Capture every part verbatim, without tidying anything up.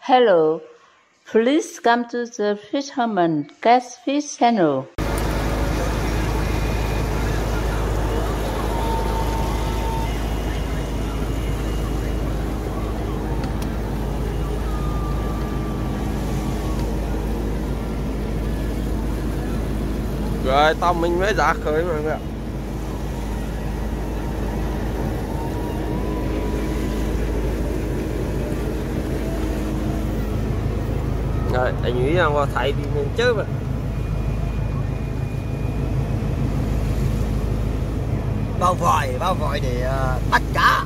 Hello, please come to the Fisherman Catfish channel. Rồi tao mình mới ra khơi mọi người ạ. Rồi anh nghĩ rằng vào thầy đi mình chứ mà. Bao vòi, bao vòi để uh, bắt cá.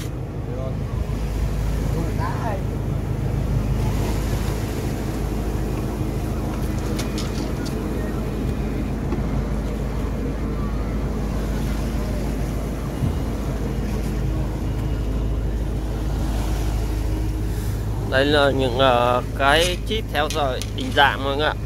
Đây là những uh, cái chip theo dõi định dạng mọi người ạ.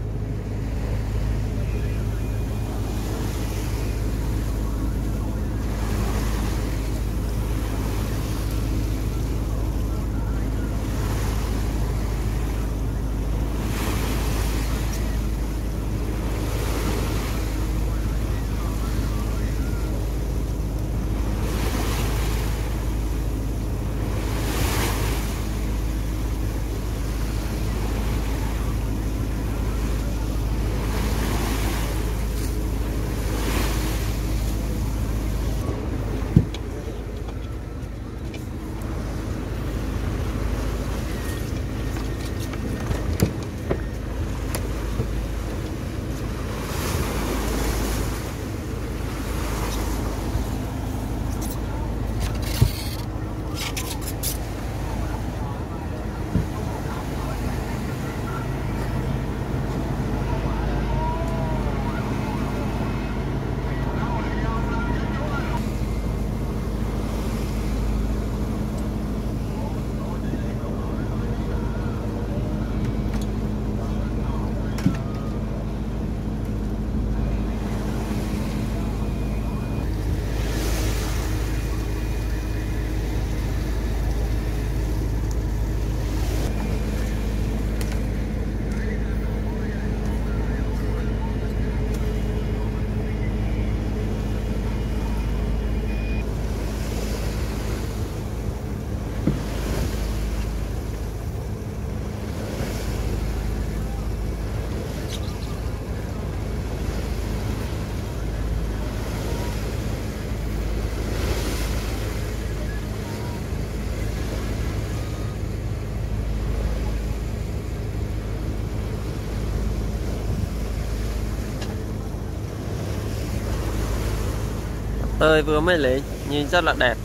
Tôi vừa mới lấy nhìn rất là đẹp.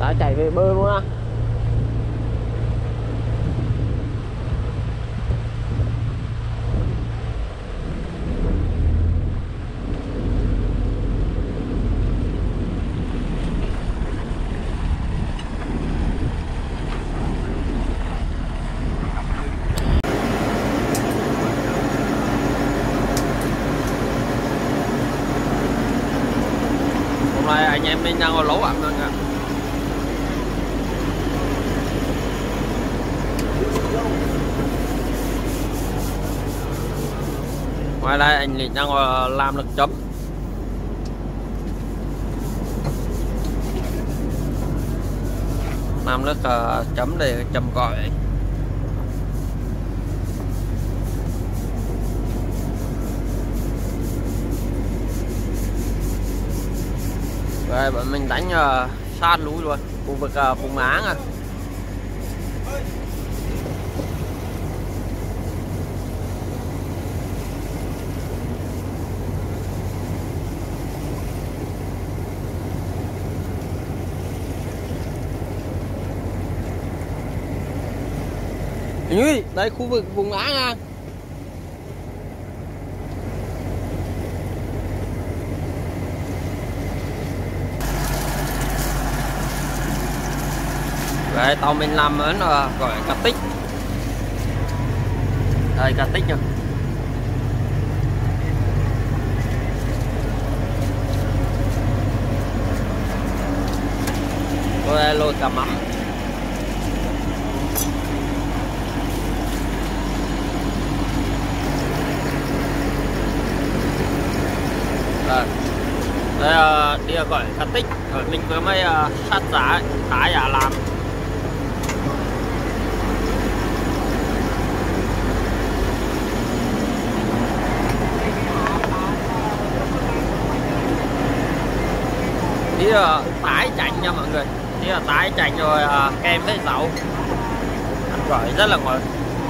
đã chạy về bơi luôn á. Hôm nay anh em mình đang có lấu ẩm rồi ạ. Ngoài đây anh Linh đang làm nước chấm. Làm nước uh, chấm để chấm gỏi. Rồi bọn mình đánh uh, sát núi luôn, khu vực uh, Phùng Áng à. Như đây khu vực vùng Áng à. Đây tàu mình làm ở gọi cá tích. Đây cá tích nha. Rồi lôi cả mắm. Đây, đây uh, đi gọi cá tích rồi mình vừa mới uh, sát giá thả giả làm. Đi là tái chanh nha mọi người, đi là tái chanh rồi uh, kèm với dầu ăn gỏi rất là ngon.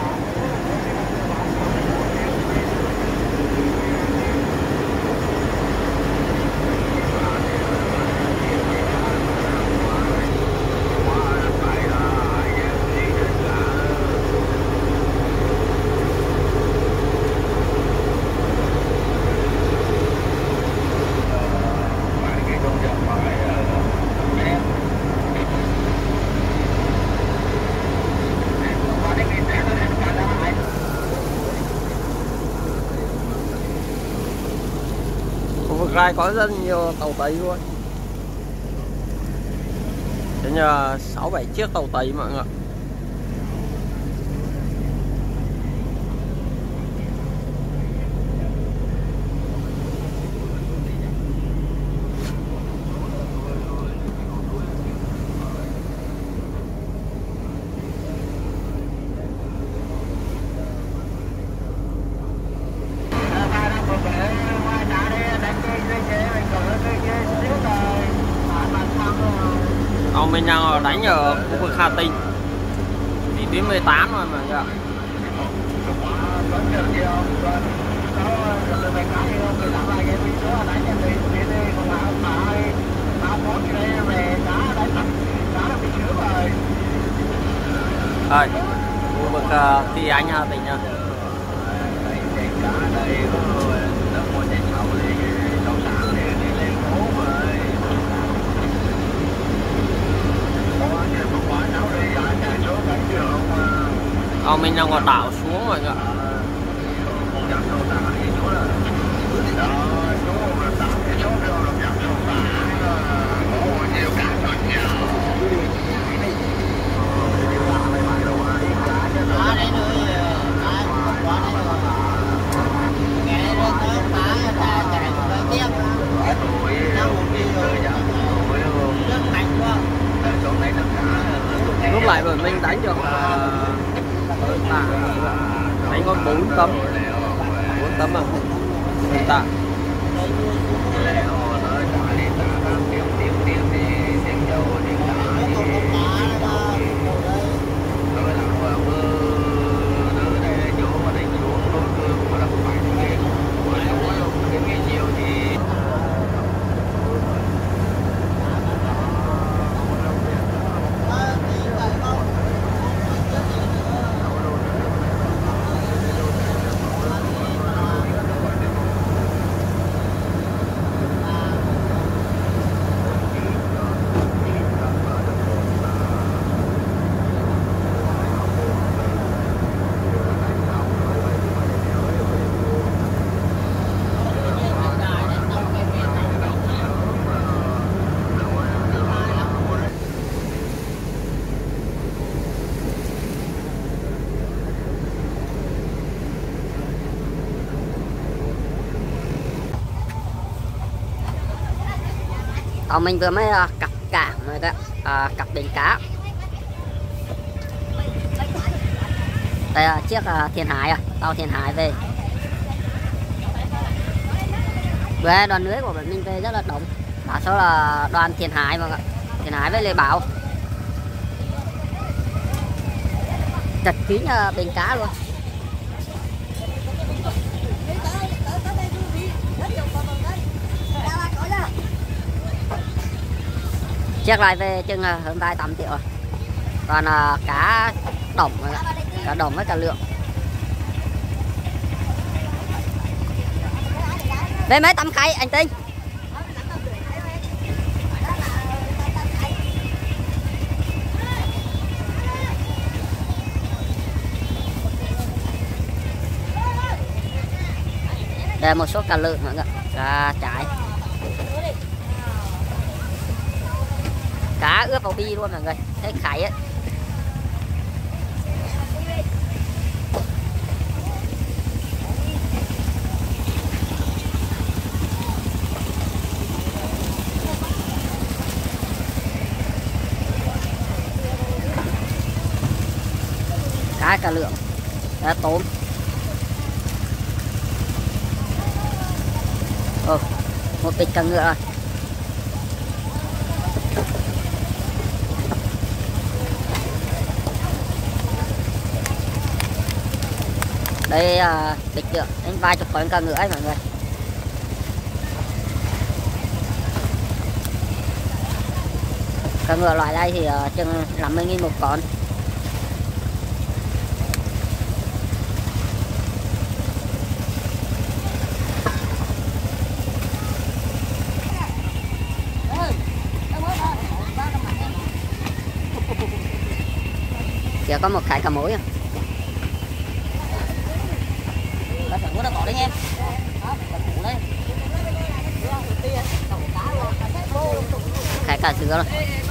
Rai có rất nhiều tàu Tây luôn. Thế như sáu bảy chiếc tàu Tây mọi người. Ông mình đang đánh ở khu vực Hà Tĩnh, đi đến mười tám rồi mà ạ. Rồi, khu vực uh, Thi Anh Hà Tĩnh nha. Ờ, mình đang còn đảo xuống rồi ạ. Lúc lại rồi mình đánh được uh, đánh con bốn tấm bốn tấm à hiện tại. Tàu mình vừa mới uh, cặp cảng rồi đó, uh, cặp bến cá. Đây là chiếc uh, Thiên Hải, à, tàu Thiên Hải về. Bữa đoàn lưới của bọn mình về rất là đông. Đa số là đoàn Thiên Hải mà, Thiên Hải với Lê Bảo. Chật kín uh, bến cá luôn. Chiếc này về chừng hơn vài tám triệu. Còn uh, cá đồng, cá đồng với cả lượng. Về mấy tấm cây anh Tinh. Đây một số cá lượng nữa, cá trái. Cá ướp vào bi luôn mọi người, thấy khải ấy. Cá cả lượng, cá tôm. Ồ, một bịch cá ngựa rồi. Đây uh, bịch được đến vài chục con cá ngựa ấy mọi người. Cá ngựa loại đây thì uh, chừng năm mươi nghìn một con. Chỉ có một cái cá mối à. Nó bỏ đấy em. Khai cả sữa rồi.